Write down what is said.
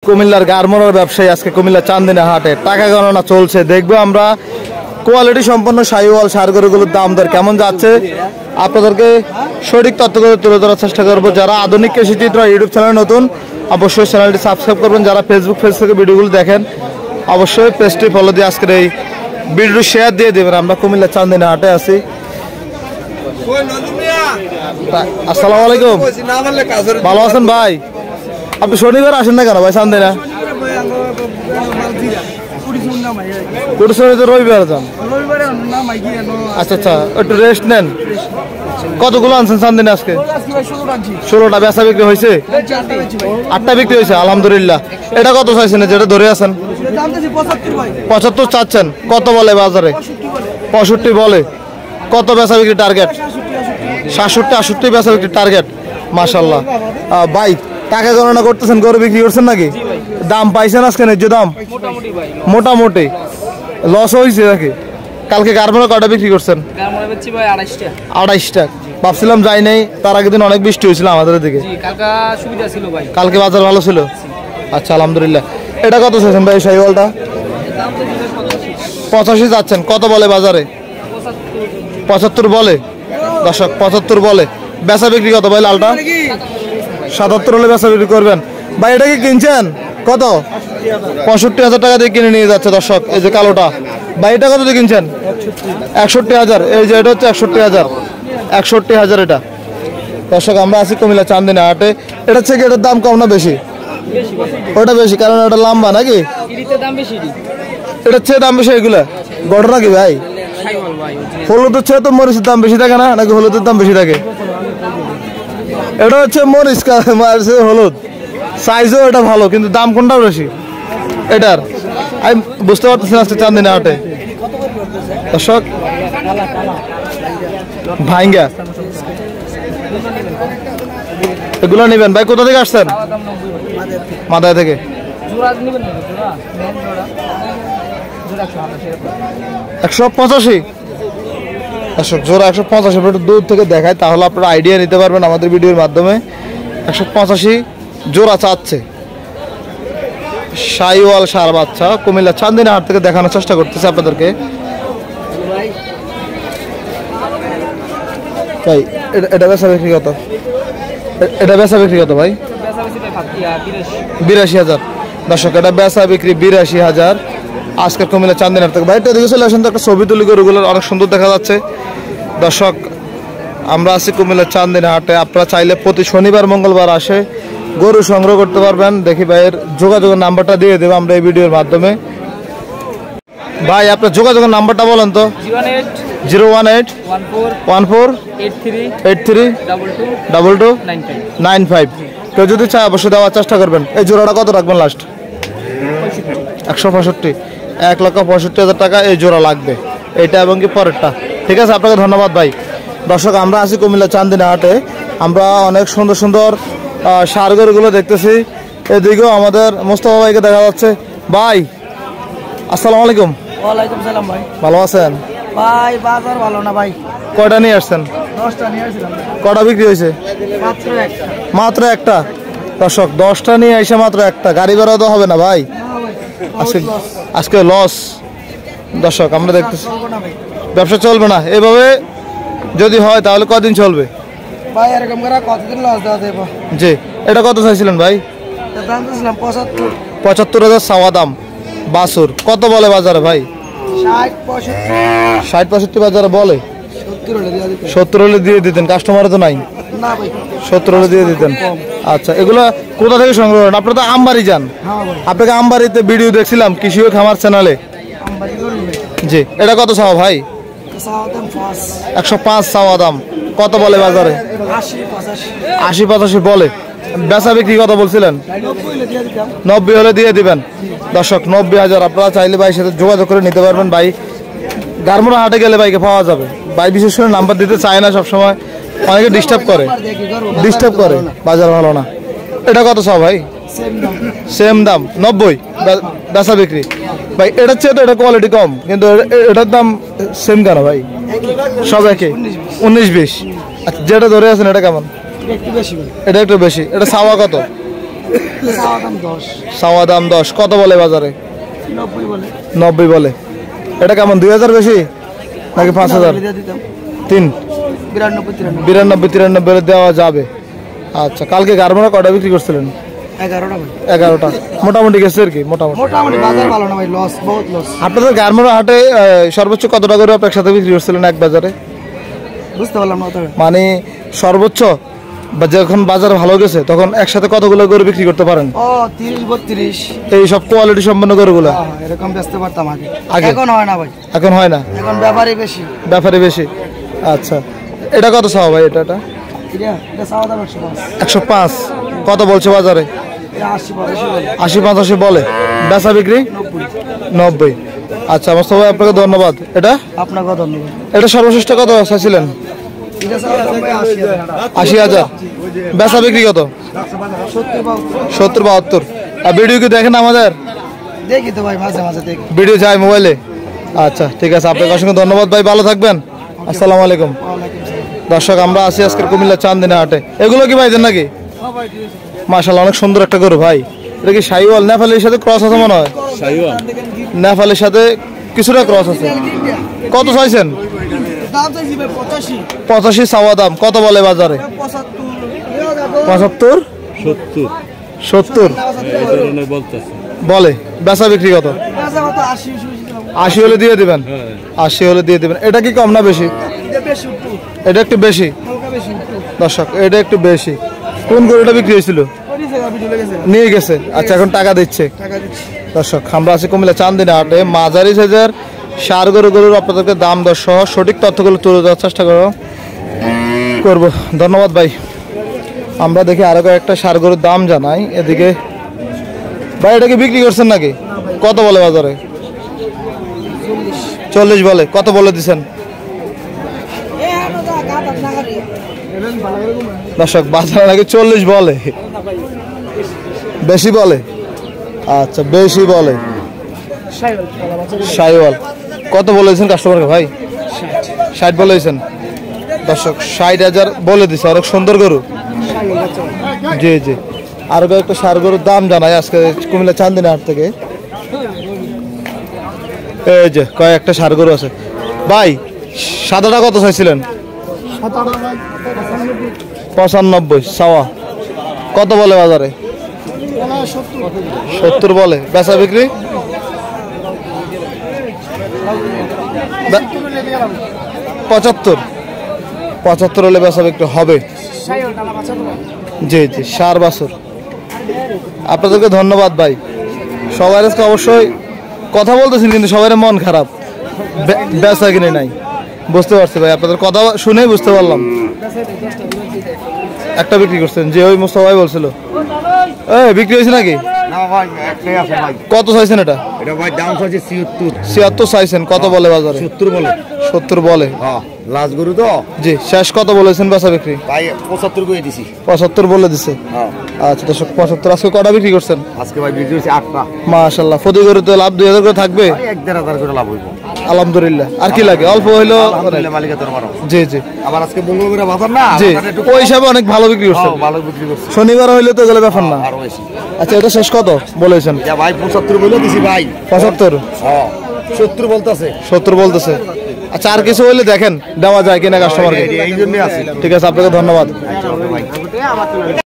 কুমিল্লার গারমোড়ার ব্যবসায়ী আজকে কুমিল্লা চান্দিনা হাটে টাকা গণনা চলছে। দেখবো আমরা কোয়ালিটি সম্পন্ন শাহিওয়াল ষাঁড় গরুগুলোর দাম দর কেমন যাচ্ছে, আপনাদেরকে সঠিক তথ্যগুলো তুলে ধরার চেষ্টা করবো। যারা আধুনিক কৃষি চিত্র ইউটিউব চ্যানেল নতুন, অবশ্যই চ্যানেলটি সাবস্ক্রাইব করবেন। যারা ফেসবুক পেজ থেকে ভিডিওগুলো দেখেন, অবশ্যই পেজটি ফলো দিয়ে আজকের এই ভিডিও শেয়ার দিয়ে দেবেন। আমরা কুমিল্লা চান্দিনা হাটে আছি। আসসালামু আলাইকুম, ভালো আছেন ভাই? আপনি শনিবার আসেন না কেন ভাই চান্দিনা? রবিবার যান? আচ্ছা আচ্ছা, একটু রেস্ট নেন। কতগুলো আনছেন চান্দিনা আজকে? 16টা। বেচা বিক্রি হয়েছে? 8টা বিক্রি হয়েছে, আলহামদুলিল্লাহ। এটা কত চাইছেন যেটা ধরে আছেন? 75 চাচ্ছেন। কত বলে বাজারে? 65 বলে। কত বেচা বিক্রি টার্গেট? 67, 68 বেচা বিক্রি টার্গেট। মাশাআল্লাহ। ভাই টাকা গণনা করতেছেন, গরু বিক্রি করছেন নাকি? দাম পাইছেন আজকে ন্যায্য দাম? মোটামুটি লস হয়েছে নাকি? কালকে গারমোড়া কয়টা বিক্রি করছেন? 28টা। ভাবছিলাম যাই নাই, তার আগের দিন অনেক বৃষ্টি হয়েছিল আমাদের দিকে। কালকে বাজার ভালো ছিল। আচ্ছা আলহামদুলিল্লাহ। এটা কত চাইছেন ভাই শাহিওয়ালটা? 85 যাচ্ছেন। কত বলে বাজারে? 75 বলে। দর্শক 75 বলে। বেচা বিক্রি কত ভাই লালটা? 77 হলে বেচা বিক্রি করবেন। ভাই এটা কি কিনছেন কত? 65,000 টাকা দিয়ে কিনে নিয়ে যাচ্ছে দর্শক। এই যে কালোটা ভাই, এটা কত দিয়ে কিনছেন? 61,000। এই যে এটা হচ্ছে 61,000। 61,000 এটা দর্শক। আমরা আছি কুমিল্লা চান্দিনা হাটে। এটা হচ্ছে কি, এটার দাম কম না বেশি? ওটা বেশি, কারণ এটা লম্বা নাকি? এটার চেয়ে দাম বেশি এগুলা? ঘটনা কি ভাই? হলুদের চেয়ে তো মরিচের দাম বেশি থাকে না নাকি? হলুদের দাম বেশি থাকে। এটা হচ্ছে মরিচ, হলুদ সাইজও এটা ভালো, কিন্তু দাম কোনটা বেশি এটার? আমি বুঝতে পারতেছি আজকে চান্দিনা হাটে দর্শক। ভাইঙ্গা এগুলো নেবেন ভাই? কোথা থেকে আসছেন? মাদায় থেকে। 185 দর্শক, জোড়া 185। একটু দূর থেকে দেখায়, তাহলে আপনারা আইডিয়া নিতে পারবেন আমাদের ভিডিওর মাধ্যমে। 185 জোড়া চাচ্ছে শাহিওয়াল ষাঁড় বাচ্চা। কুমিল্লা চান্দিনা হাট থেকে দেখানোর চেষ্টা করতেছে আপনাদেরকে। ভাই এটা বেচা বিক্রি কত? এটা বেচা বিক্রি কত ভাই? 82,000 দর্শক। এটা বেচা বিক্রি 82,000 আজকের কুমিল্লা চান্দিনা হাট থেকে। ভাই এটা দিকে চলে আসেন তো, একটা ছবি তুলি গরুগুলোর, অনেক সুন্দর দেখা যাচ্ছে দর্শক। আমরা আছি কুমিল্লা চান্দিনা হাটে। আপনারা চাইলে প্রতি শনিবার মঙ্গলবার আসে গরু সংগ্রহ করতে পারবেন। দেখি ভাইয়ের যোগাযোগের নাম্বারটা দিয়ে দেবো আমরা এই ভিডিওর মাধ্যমে। ভাই আপনার যোগাযোগের নাম্বারটা বলেন তো। 01883822295। কেউ যদি চায় অবশ্যই দেওয়ার চেষ্টা করবেন। এই জোড়াটা কত রাখবেন লাস্ট? 165। 1,65,000 টাকা এই জোড়া লাগবে, এইটা এবং কি পরেরটা। ঠিক আছে, আপনাকে ধন্যবাদ ভাই। দর্শক আমরা আছি কুমিল্লা চান্দিনা হাটে। আমরা অনেক সুন্দর সুন্দর ষাঁড় গরুগুলো দেখতেছি। এদিকেও আমাদের মোস্তফা ভাইকে দেখা যাচ্ছে। ভাই আসসালামু আলাইকুম। ওয়ালাইকুম সালাম ভাই, ভালো আছেন? ভাই বাজার ভালো না ভাই। কয়টা নিয়ে আসছেন? 10টা নিয়ে আসছিলাম। কটা বিক্রি হয়েছে? মাত্র একটা দর্শক। 10টা নিয়ে এসে মাত্র একটা। গাড়ি ভাড়া তো হবে না ভাই আজকে লস দর্শক। আমরা দেখতেছি ব্যবসা চলবে না এভাবে। যদি হয় তাহলে কদিন চলবে ভাই? এরকম করে কতদিন লস দেওয়া যাবে? জি। এটা কত চাইছিলেন ভাই? দাম দিয়েছিলাম 75। 75,000 চাওয়া দাম। বাছুর কত বলে বাজারে ভাই? 60-65 বাজারে বলে। 70 হলে দিয়ে দিতেন, কাস্টমারও তো নাই। 70 হলে দিয়ে দিতেন। আচ্ছা, এগুলো কোথা থেকে সংগ্রহ করেন? আপনারা তো আমবাড়ি যান। আপনাকে আমবাড়িতে ভিডিও দেখছিলাম কৃষি ও খামার চ্যানেলে। জি। এটা কত চাওয়া ভাই? 105 চাওয়া দাম। কত বলে বাজারে? 80-85 বলে। বেচা বিক্রি কত বলছিলেন? 90 হলে দিয়ে দিবেন দর্শক। 90,000। আপনারা চাইলে ভাই সাথে যোগাযোগ করে নিতে পারবেন। ভাই গারমোড়া হাটে গেলে ভাইকে পাওয়া যাবে। ভাই বিশেষ করে নাম্বার দিতে চায় না সবসময়, অনেকে ডিস্টার্ব করে। বাজার ভালো না। এটা কত চাও ভাই? সেম দাম 90 বেচা বিক্রি। ভাই এটার চেয়ে তো এটা কোয়ালিটি কম, কিন্তু এটার দাম সেম কেন ভাই? সব একই 19-20। আচ্ছা, যেটা ধরে আছেন এটা কেমন? এটা একটু বেশি। এটা চাওয়া কত? চাওয়া দাম 10 চাওয়া দাম 10, কত বলে বাজারে? 90 বলে। 90 বলে। এটা কেমন 2000 বেশি নাকি 5000? দিয়ে দিতাম 3 92 93 বলে দেওয়া যাবে। আচ্ছা, কালকে গারমোড়া কটা বিক্রি করছিলেন? 11টা ভাই। 11টা মোটামুটি গেছে আর কি, মোটামুটি। মোটামুটি বাজার ভালো না ভাই, লস, বহুত লস। আপনাদের গারমোড়া হাটে সর্বোচ্চ কত টাকা করে একসাথে বিক্রি করছিলেন এক বাজারে? বুঝতে পারলাম না তো। মানে সর্বোচ্চ বা যখন বাজার ভালো গেছে তখন একসাথে কতগুলো গরু বিক্রি করতে পারেন? ও 30 32 এই সব কোয়ালিটি সম্পন্ন গরুগুলো এরকম বেচতে পারতাম আগে। আগে? এখন হয় না ভাই, এখন হয় না, এখন ব্যাপারই বেশি। ব্যাপারে বেশি। আচ্ছা, এটা কত চাওয়া ভাই? এটা এটা চাওয়া দাম 105, কত বলছে বাজারে? 80 বলে। 80 85 বলে, বেচা বিক্রি 90। আচ্ছা মোস্তফা ভাই, আপনাকে ধন্যবাদ। এটা আপনাকে ধন্যবাদ। এটা সর্বশ্রেষ্ঠ কত চাইছিলেন? এটা চাওয়া দাম ভাই 80,000। 80,000, বেচা বিক্রি কত? 70 72। আর ভিডিও কি দেখেন আমাদের? দেখি তো ভাই, মাঝে মাঝে দেখি। ভিডিও যায় মোবাইলে? আচ্ছা ঠিক আছে, আপনাকে অসংখ্য ধন্যবাদ ভাই, ভালো থাকবেন। আসসালামু আলাইকুম। দর্শক, আমরা আছি আজকের কুমিল্লা চান্দিনা হাটে। এগুলো কি ভাই দেন নাকি? মাশাআল্লাহ, অনেক সুন্দর একটা গরু ভাই। এটা কি শাহিওয়াল নেপালের সাথে ক্রস আছে মনে হয়? নেপালের সাথে কিছুটা ক্রস আছে। কত চাইছেন? দাম চাইছি ভাই 85 85 চাওয়া দাম, কত বলে বাজারে? 75 70 বলে, বেচা বিক্রি কত? 80 হলে দিয়ে দিবেন। 80 হলে দিয়ে দিবেন। এটা কি কম না বেশি? এটা একটু বেশি। দর্শক, এটা একটু বেশি। কোন গরুটা বিক্রি হয়েছিল? নিয়ে গেছে। আচ্ছা, এখন টাকা দিচ্ছে। দর্শক, আমরা আছি কুমিল্লা চান্দিনা হাটে। মাঝারি সাইজের সার গরুর আপনাদেরকে দাম দর সহ সঠিক তথ্যগুলো তুলে দেওয়ার চেষ্টা করব। ধন্যবাদ ভাই। আমরা দেখি আরো কয়েকটা সার গরুর দাম জানাই। এদিকে ভাই, এটা কি বিক্রি করছেন নাকি? কত বলে বাজারে? 40 বলে, কত বলে দিচ্ছেন? দর্শক, বাজারে নাকি 40 বলে, বেশি বলে। আচ্ছা, বেশি বলে। শাহিওয়াল কত বলেছেন কাস্টমারকে ভাই? 60 বলেছেন। দর্শক, 60,000 বলে দিছে। অনেক সুন্দর গরু। জি জি, আরো একটা সার গরুর দাম জানাই আজকে কুমিল্লা চান্দিনা হাট থেকে। এই যে কয়েকটা সার গরু আছে ভাই। সাদাটা কত চাইছিলেন? 95 চাওয়া, কত বলে বাজারে? 70 বলে, বেচা বিক্রি 75 হলে বেচা বিক্রি হবে। জি জি, 4 বছর। আপনাদেরকে ধন্যবাদ ভাই। সবাই আজকে অবশ্যই কথা বলতেছেন, কিন্তু সবাই মন খারাপ, বেচা কিনে নাই। বুঝতে পারছি ভাই, আপনাদের কথা শুনেই বুঝতে পারলাম। একটা বিক্রি করছেন যে ওই মোস্তফা ভাই বলছিল। বিক্রি হয়েছে নাকি? কত চাইছেন এটা? এটা ভাই দাম চাইছে 76। 76 চাইছেন, কত বলে বাজারে? 70 বলে। 70 বলে। হ্যাঁ, লাস্ট গরু তো। জি, শেষ কত বলেছেন বেচা বিক্রি? ভাই 75 করে দিছি। 75 বলে দিছে। হ্যাঁ। আচ্ছা দর্শক, 75। আজকে কটা বিক্রি করছেন? আজকে ভাই বিক্রি হইছে 8টা। মাশাআল্লাহ, প্রতি গরু তো লাভ 2000 করে থাকবে। ভাই 1,500 করে লাভ হইব আলহামদুলিল্লাহ। আর কি লাগে? অল্প হইলো। আলহামদুলিল্লাহ, মালিকের দরবার। জি জি আবার আজকে মঙ্গলবার বাজার না, জি, বাজারটা একটু ওই হিসাবে অনেক ভালো বিক্রি করছেন। ভালো বিক্রি করছে। শনিবার হইলে তো গেলে ব্যাপার না। আর বেশি। আচ্ছা, এটা শেষ কত বলেছেন? যা ভাই 75 বলে দিছি ভাই। 75। হ্যাঁ, 70 বলতাছে। 70 বলতেছে। আচ্ছা, আর কিছু হইলে দেখেন, দেওয়া যায় কিনা কাস্টমারকে। এই জন্যই আছে। ঠিক আছে, আপনাকে ধন্যবাদ। আচ্ছা ভাই।